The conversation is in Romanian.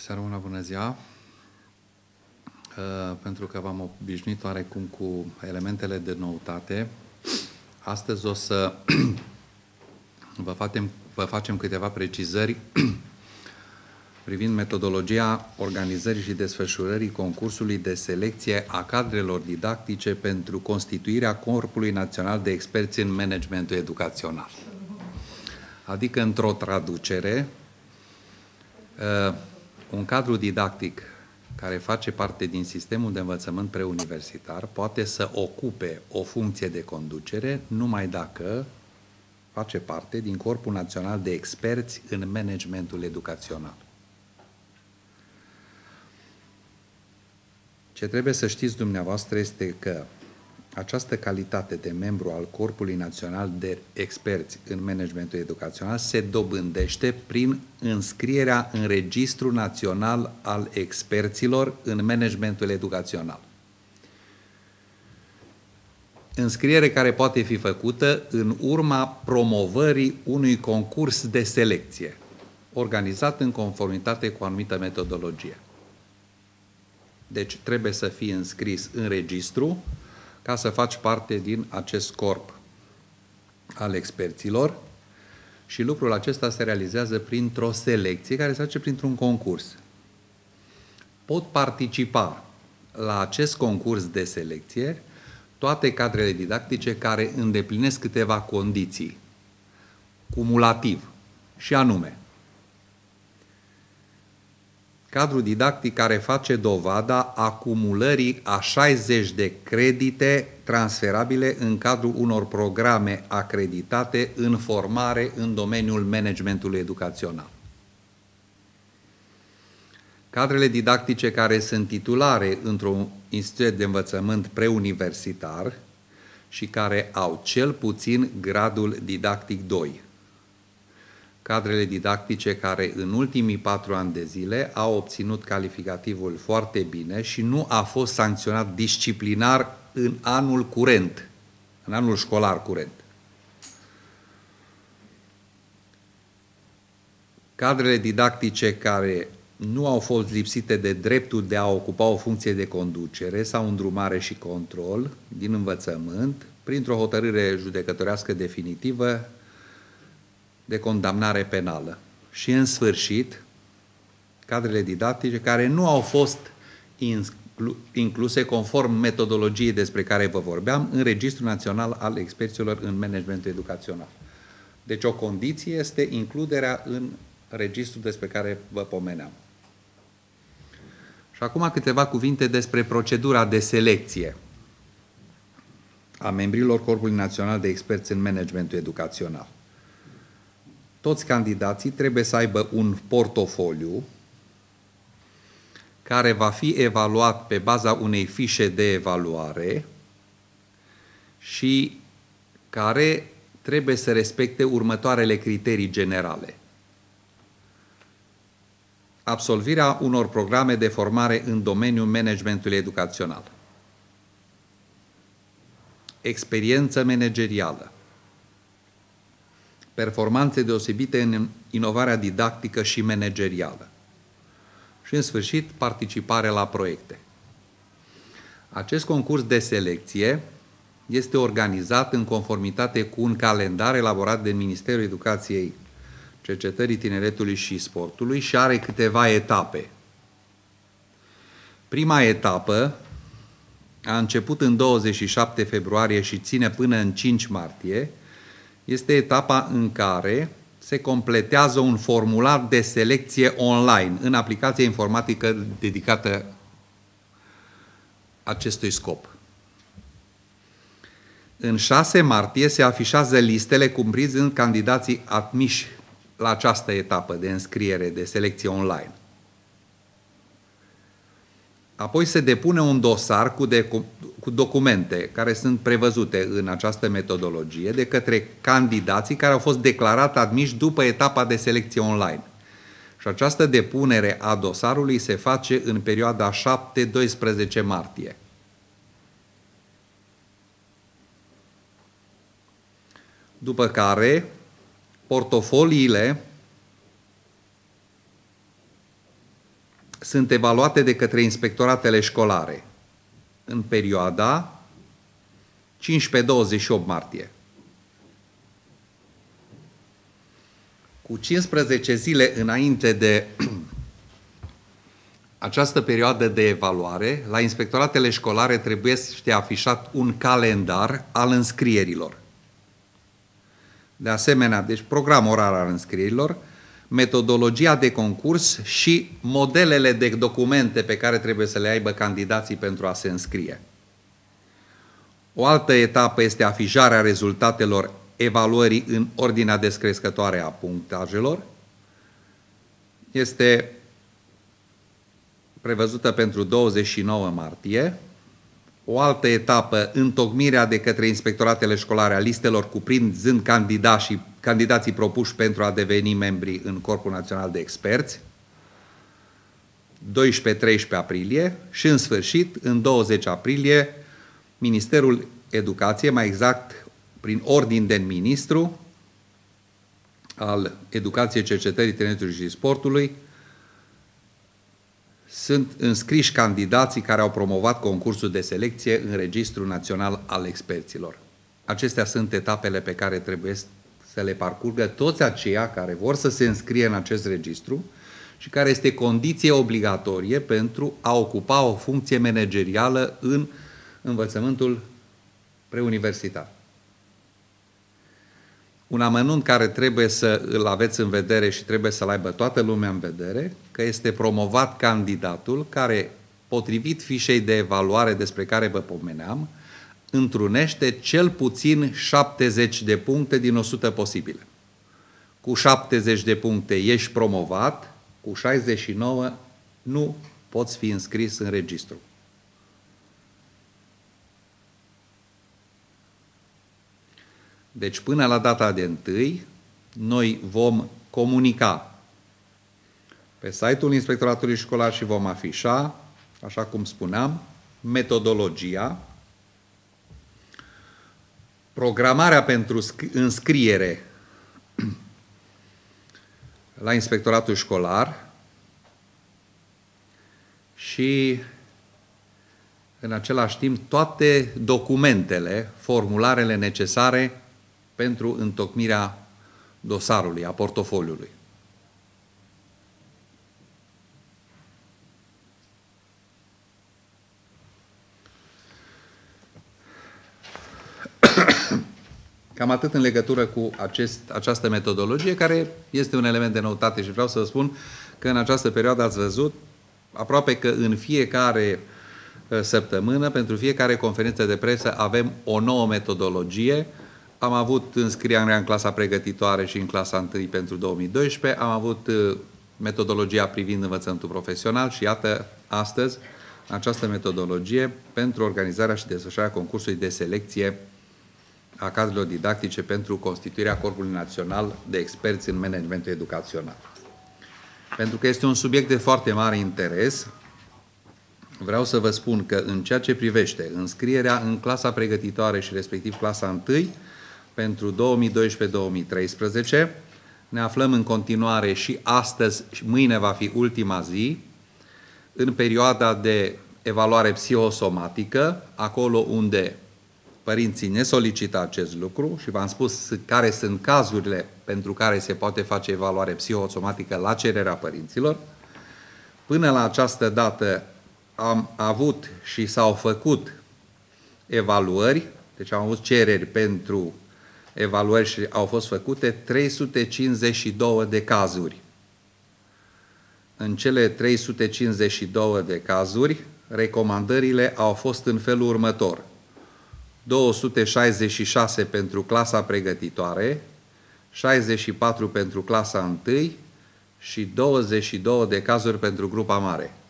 Seara bună, bună ziua! Pentru că v-am obișnuit oarecum cu elementele de noutate, astăzi o să vă facem câteva precizări privind metodologia organizării și desfășurării concursului de selecție a cadrelor didactice pentru constituirea Corpului Național de Experți în Managementul Educațional. Adică, într-o traducere, un cadru didactic care face parte din sistemul de învățământ preuniversitar poate să ocupe o funcție de conducere numai dacă face parte din Corpul Național de Experți în Managementul Educațional. Ce trebuie să știți dumneavoastră este că această calitate de membru al Corpului Național de Experți în Managementul Educațional se dobândește prin înscrierea în Registrul Național al Experților în Managementul Educațional. Înscriere care poate fi făcută în urma promovării unui concurs de selecție, organizat în conformitate cu o anumită metodologie. Deci trebuie să fii înscris în registru ca să faci parte din acest corp al experților și lucrul acesta se realizează printr-o selecție care se face printr-un concurs. Pot participa la acest concurs de selecție toate cadrele didactice care îndeplinesc câteva condiții, cumulativ, și anume cadru didactic care face dovada acumulării a 60 de credite transferabile în cadrul unor programe acreditate în formare în domeniul managementului educațional. Cadrele didactice care sunt titulare într-un institut de învățământ preuniversitar și care au cel puțin gradul didactic 2. Cadrele didactice care în ultimii 4 ani de zile au obținut calificativul foarte bine și nu a fost sancționat disciplinar în anul curent, în anul școlar curent. Cadrele didactice care nu au fost lipsite de dreptul de a ocupa o funcție de conducere sau îndrumare și control din învățământ, printr-o hotărâre judecătorească definitivă de condamnare penală. Și în sfârșit, cadrele didactice care nu au fost incluse conform metodologiei despre care vă vorbeam în Registrul Național al Experților în Managementul Educațional. Deci o condiție este includerea în registrul despre care vă pomeneam. Și acum câteva cuvinte despre procedura de selecție a membrilor Corpului Național de Experți în Managementul Educațional. Toți candidații trebuie să aibă un portofoliu care va fi evaluat pe baza unei fișe de evaluare și care trebuie să respecte următoarele criterii generale. Absolvirea unor programe de formare în domeniul managementului educațional. Experiență managerială. Performanțe deosebite în inovarea didactică și managerială. Și, în sfârșit, participare la proiecte. Acest concurs de selecție este organizat în conformitate cu un calendar elaborat de Ministerul Educației, Cercetării, Tineretului și Sportului și are câteva etape. Prima etapă a început în 27 februarie și ține până în 5 martie, este etapa în care se completează un formular de selecție online în aplicația informatică dedicată acestui scop. În 6 martie se afișează listele cuprinzând candidații admiși la această etapă de înscriere de selecție online. Apoi se depune un dosar cu documente care sunt prevăzute în această metodologie de către candidații care au fost declarați admiși după etapa de selecție online. Și această depunere a dosarului se face în perioada 7-12 martie. După care, portofoliile sunt evaluate de către inspectoratele școlare în perioada 15-28 martie. Cu 15 zile înainte de această perioadă de evaluare, la inspectoratele școlare trebuie să fie afișat un calendar al înscrierilor. De asemenea, deci program orar al înscrierilor, metodologia de concurs și modelele de documente pe care trebuie să le aibă candidații pentru a se înscrie. O altă etapă este afișarea rezultatelor evaluării în ordinea descrescătoare a punctajelor. Este prevăzută pentru 29 martie. O altă etapă, întocmirea de către inspectoratele școlare a listelor cuprinzând candidații propuși pentru a deveni membri în Corpul Național de Experți, 12-13 aprilie și, în sfârșit, în 20 aprilie, Ministerul Educației, mai exact prin ordin de ministru al Educației, Cercetării, Tineretului și Sportului, sunt înscriși candidații care au promovat concursul de selecție în Registrul Național al Experților. Acestea sunt etapele pe care trebuie să le parcurgă toți aceia care vor să se înscrie în acest registru și care este condiție obligatorie pentru a ocupa o funcție managerială în învățământul preuniversitar. Un amănunt care trebuie să îl aveți în vedere și trebuie să-l aibă toată lumea în vedere, că este promovat candidatul care, potrivit fișei de evaluare despre care vă pomeneam, întrunește cel puțin 70 de puncte din 100 posibile. Cu 70 de puncte ești promovat, cu 69 nu poți fi înscris în registru. Deci până la data de 1, noi vom comunica pe site-ul Inspectoratului Școlar și vom afișa, așa cum spuneam, metodologia, programarea pentru înscriere la Inspectoratul Școlar și în același timp toate documentele, formularele necesare pentru întocmirea dosarului, a portofoliului. Cam atât în legătură cu această metodologie, care este un element de noutate și vreau să vă spun că în această perioadă ați văzut aproape că în fiecare săptămână, pentru fiecare conferință de presă, avem o nouă metodologie. Am avut înscrierea în clasa pregătitoare și în clasa 1 pentru 2012, am avut metodologia privind învățământul profesional și iată astăzi această metodologie pentru organizarea și desfășurarea concursului de selecție a cadrelor didactice pentru constituirea Corpului Național de Experți în Managementul Educațional. Pentru că este un subiect de foarte mare interes, vreau să vă spun că în ceea ce privește înscrierea în clasa pregătitoare și respectiv clasa 1 pentru 2012-2013, ne aflăm în continuare și astăzi și mâine va fi ultima zi în perioada de evaluare psihosomatică, acolo unde părinții ne solicită acest lucru și v-am spus care sunt cazurile pentru care se poate face evaluare psihosomatică la cererea părinților. Până la această dată am avut și s-au făcut evaluări, deci am avut cereri pentru evaluări și au fost făcute 352 de cazuri. În cele 352 de cazuri, recomandările au fost în felul următor: 266 pentru clasa pregătitoare, 64 pentru clasa 1 și 22 de cazuri pentru grupa mare.